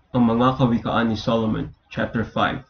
Ang mga kawikaan ni Solomon, chapter 5.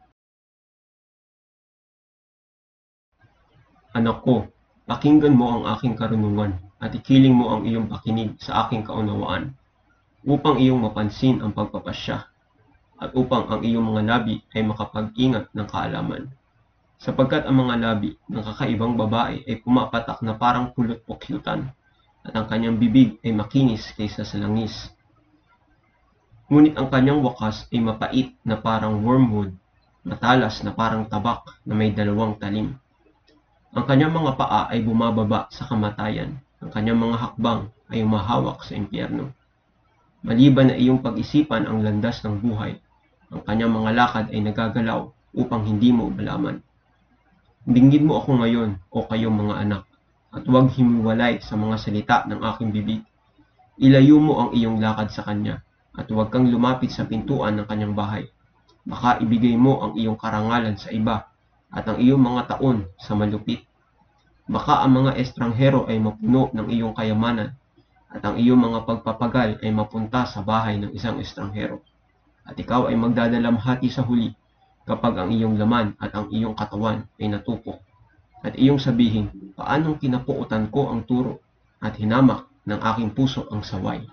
Anak ko, pakinggan mo ang aking karunungan at ikiling mo ang iyong pakinig sa aking kaunawaan, upang iyong mapansin ang pagpapasya at upang ang iyong mga labi ay makapag-ingat ng kaalaman. Sapagkat ang mga labi ng kakaibang babae ay pumapatak na parang pulot-pukyutan at ang kanyang bibig ay makinis kaysa sa langis. Ngunit ang kanyang wakas ay mapait na parang wormwood, matalas na parang tabak na may dalawang talim. Ang kanyang mga paa ay bumababa sa kamatayan, ang kanyang mga hakbang ay umahawak sa impyerno. Maliban na iyong pag-isipan ang landas ng buhay, ang kanyang mga lakad ay nagagalaw upang hindi mo malaman. Dinggin mo ako ngayon, o kayong mga anak, at huwag himiwalay sa mga salita ng aking bibig. Ilayo mo ang iyong lakad sa kanya, at huwag kang lumapit sa pintuan ng kanyang bahay. Baka ibigay mo ang iyong karangalan sa iba, at ang iyong mga taon sa malupit. Baka ang mga estranghero ay mapuno ng iyong kayamanan, at ang iyong mga pagpapagal ay mapunta sa bahay ng isang estranghero. At ikaw ay magdadalamhati sa huli, kapag ang iyong laman at ang iyong katawan ay natupok. At iyong sabihin, paanong kinapuutan ko ang turo, at hinamak ng aking puso ang saway.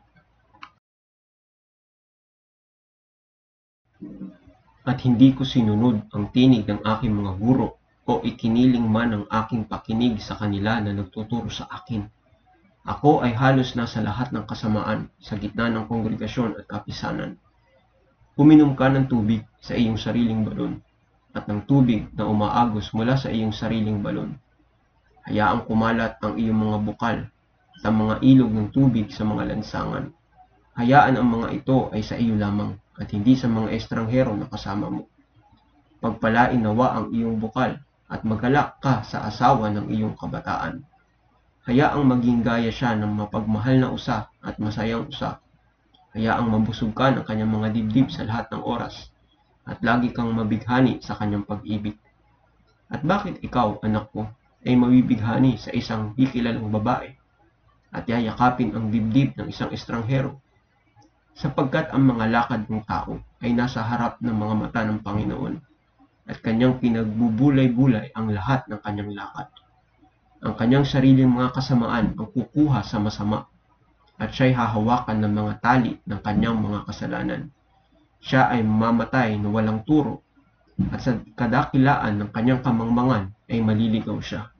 At hindi ko sinunod ang tinig ng aking mga guro, o ikiniling man ang aking pakinig sa kanila na nagtuturo sa akin. Ako ay halos nasa lahat ng kasamaan sa gitna ng kongregasyon at kapisanan. Uminom ka ng tubig sa iyong sariling balon, at ng tubig na umaagos mula sa iyong sariling balon. Hayaang kumalat ang iyong mga bukal at ang mga ilog ng tubig sa mga lansangan. Hayaan ang mga ito ay sa iyo lamang at hindi sa mga estranghero na kasama mo. Pagpalain nawa ang iyong bukal at magalak ka sa asawa ng iyong kabataan. Hayaang maging gaya siya ng mapagmahal na usa at masayang usa. Hayaang mabusog ka ng kanyang mga dibdib sa lahat ng oras, at lagi kang mabighani sa kanyang pag-ibig. At bakit ikaw, anak ko, ay mabibighani sa isang di kilalang babae, at yayakapin ang dibdib ng isang estranghero? Sapagkat ang mga lakad ng tao ay nasa harap ng mga mata ng Panginoon, at kanyang pinagbubulay-bulay ang lahat ng kanyang lakad. Ang kanyang sariling mga kasamaan ang kukuha sa masama, at siya'y hahawakan ng mga tali ng kanyang mga kasalanan. Siya ay mamamatay na walang turo, at sa kadakilaan ng kanyang kamangmangan ay maliligaw siya.